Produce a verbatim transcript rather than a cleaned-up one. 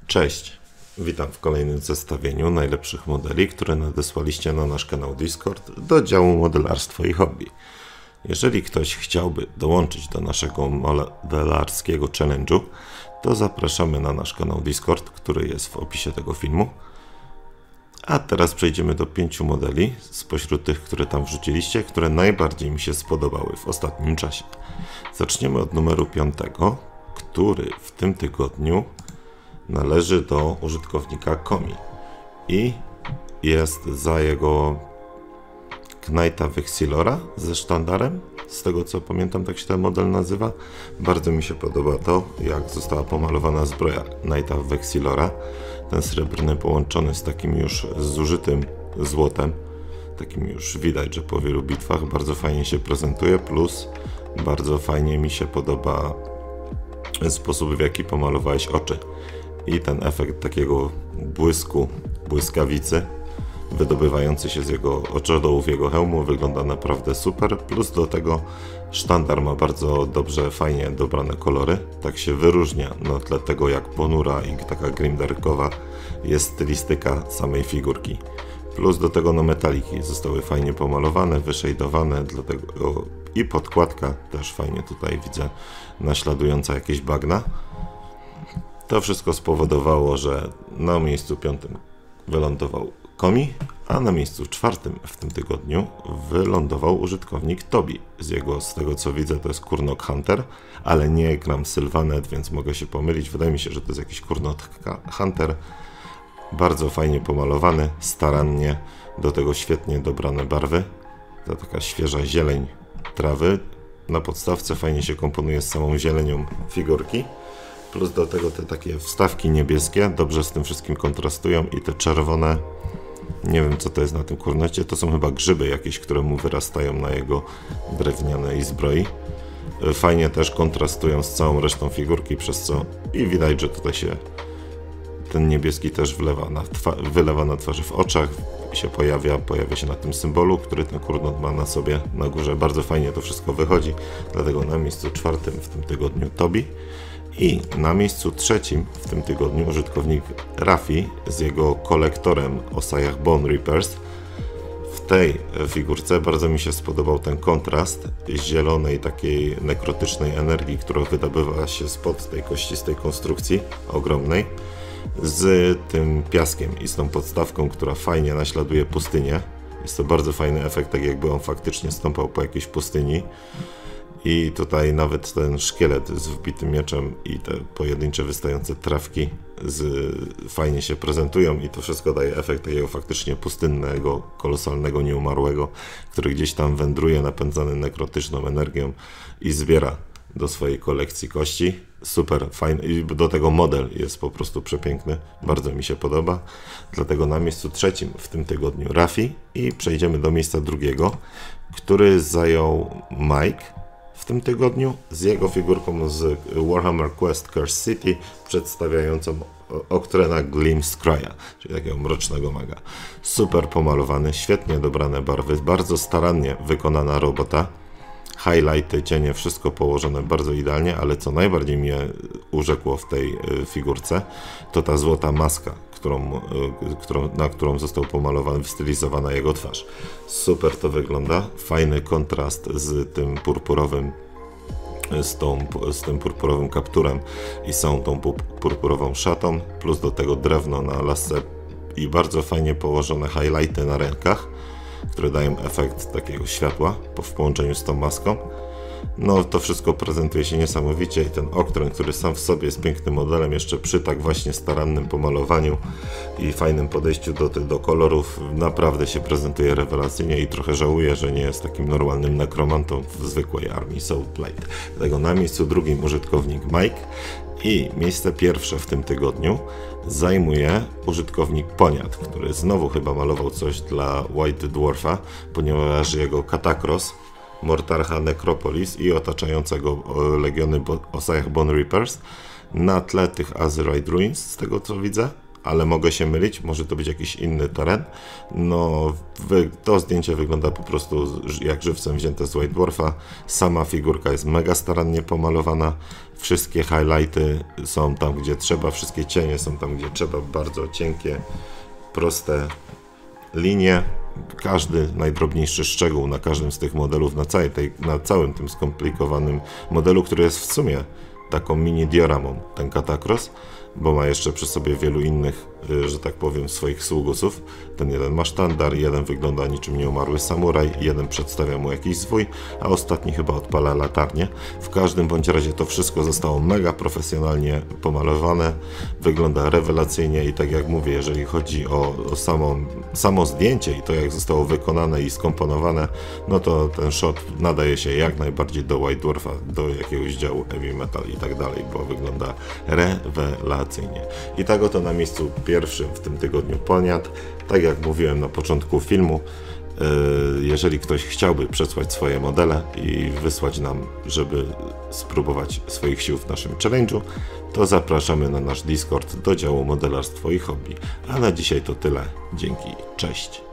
Cześć, witam w kolejnym zestawieniu najlepszych modeli, które nadesłaliście na nasz kanał Discord do działu modelarstwo i hobby. Jeżeli ktoś chciałby dołączyć do naszego modelarskiego challenge'u, to zapraszamy na nasz kanał Discord, który jest w opisie tego filmu. A teraz przejdziemy do pięciu modeli spośród tych, które tam wrzuciliście, które najbardziej mi się spodobały w ostatnim czasie. Zaczniemy od numeru piątego, który w tym tygodniu należy do użytkownika Komi i jest za jego Knighta Vexillora ze sztandarem. Z tego co pamiętam, tak się ten model nazywa. Bardzo mi się podoba to, jak została pomalowana zbroja Knighta Vexillora. Ten srebrny połączony z takim już zużytym złotem. Takim już widać, że po wielu bitwach bardzo fajnie się prezentuje, plus bardzo fajnie mi się podoba sposób, w jaki pomalowałeś oczy. I ten efekt takiego błysku, błyskawicy wydobywający się z jego oczodołów, jego hełmu wygląda naprawdę super, plus do tego sztandar ma bardzo dobrze, fajnie dobrane kolory, tak się wyróżnia na tle tego, jak ponura i taka grimdarkowa jest stylistyka samej figurki. Plus do tego no metaliki zostały fajnie pomalowane, wyszejdowane, dlatego i podkładka też fajnie tutaj widzę naśladująca jakieś bagna. To wszystko spowodowało, że na miejscu piątym wylądował Komi, a na miejscu czwartym w tym tygodniu wylądował użytkownik Toby. Z jego, z tego co widzę, to jest Kurnok Hunter, ale nie gram Sylvanet, więc mogę się pomylić. Wydaje mi się, że to jest jakiś Kurnok Hunter. Bardzo fajnie pomalowany, starannie, do tego świetnie dobrane barwy. To taka świeża zieleń trawy. Na podstawce fajnie się komponuje z samą zielenią figurki. Plus do tego te takie wstawki niebieskie dobrze z tym wszystkim kontrastują i te czerwone, nie wiem co to jest na tym kurnocie, to są chyba grzyby jakieś, które mu wyrastają na jego drewnianej zbroi. Fajnie też kontrastują z całą resztą figurki, przez co i widać, że tutaj się ten niebieski też wlewa na wylewa na twarzy, w oczach się pojawia, pojawia się na tym symbolu, który ten kurnot ma na sobie na górze. Bardzo fajnie to wszystko wychodzi, dlatego na miejscu czwartym w tym tygodniu Toby. I na miejscu trzecim w tym tygodniu użytkownik Rafi z jego kolektorem o sajach Bone Reapers. W tej figurce bardzo mi się spodobał ten kontrast zielonej, takiej nekrotycznej energii, która wydobywa się spod tej kościstej konstrukcji ogromnej, z tym piaskiem i z tą podstawką, która fajnie naśladuje pustynię. Jest to bardzo fajny efekt, tak jakby on faktycznie stąpał po jakiejś pustyni. I tutaj nawet ten szkielet z wbitym mieczem i te pojedyncze wystające trawki z, fajnie się prezentują i to wszystko daje efekt takiego faktycznie pustynnego, kolosalnego nieumarłego, który gdzieś tam wędruje napędzany nekrotyczną energią i zbiera do swojej kolekcji kości. Super fajny i do tego model jest po prostu przepiękny, bardzo mi się podoba, dlatego na miejscu trzecim w tym tygodniu Rafi i przejdziemy do miejsca drugiego, który zajął Mike w tym tygodniu z jego figurką z Warhammer Quest Curse City przedstawiającą Octrena Glimskry'a, czyli takiego mrocznego maga. Super pomalowany, świetnie dobrane barwy, bardzo starannie wykonana robota. Highlighty, cienie, wszystko położone bardzo idealnie, ale co najbardziej mnie urzekło w tej figurce, to ta złota maska, którą, którą, na którą został pomalowany, wystylizowana jego twarz. Super to wygląda, fajny kontrast z tym purpurowym, z, tą, z tym purpurowym kapturem i są tą purpurową szatą, plus do tego drewno na lasce i bardzo fajnie położone highlighty na rękach, które dają efekt takiego światła w połączeniu z tą maską. No to wszystko prezentuje się niesamowicie i ten Octren, który sam w sobie jest pięknym modelem, jeszcze przy tak właśnie starannym pomalowaniu i fajnym podejściu do, do kolorów naprawdę się prezentuje rewelacyjnie i trochę żałuję, że nie jest takim normalnym nekromantą w zwykłej armii Soulblight. Dlatego na miejscu drugim użytkownik Mike i miejsce pierwsze w tym tygodniu zajmuje użytkownik Poniat, który znowu chyba malował coś dla White Dwarfa, ponieważ jego Katakros, Mortarcha Necropolis i otaczającego legiony o sajach Bone Reapers na tle tych Azerite Ruins, z tego co widzę, ale mogę się mylić, może to być jakiś inny teren. No, wy, to zdjęcie wygląda po prostu jak żywcem wzięte z White Dwarfa. Sama figurka jest mega starannie pomalowana. Wszystkie highlighty są tam, gdzie trzeba, wszystkie cienie są tam, gdzie trzeba, bardzo cienkie, proste linie. Każdy najdrobniejszy szczegół na każdym z tych modelów, na, całej tej, na całym tym skomplikowanym modelu, który jest w sumie taką mini dioramą, ten Katakros, bo ma jeszcze przy sobie wielu innych, że tak powiem, swoich sługusów. Ten jeden ma sztandar, jeden wygląda niczym nieumarły samuraj, jeden przedstawia mu jakiś zwój, a ostatni chyba odpala latarnię. W każdym bądź razie to wszystko zostało mega profesjonalnie pomalowane, wygląda rewelacyjnie i tak jak mówię, jeżeli chodzi o, o samą, samo zdjęcie i to jak zostało wykonane i skomponowane, no to ten shot nadaje się jak najbardziej do White Dwarfa, do jakiegoś działu heavy metal i tak dalej, bo wygląda rewelacyjnie. I tak oto na miejscu pierwszym w tym tygodniu Poniat. Tak jak mówiłem na początku filmu, jeżeli ktoś chciałby przesłać swoje modele i wysłać nam, żeby spróbować swoich sił w naszym challenge'u, to zapraszamy na nasz Discord do działu modelarstwo i hobby. A na dzisiaj to tyle. Dzięki, cześć.